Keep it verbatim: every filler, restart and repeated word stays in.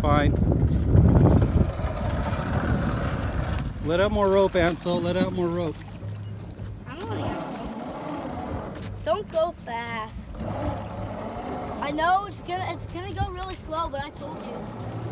fine. Let out more rope, Ansel. Let out more rope. I don't want to. Don't go fast. I know it's gonna it's gonna go really slow, but I told you.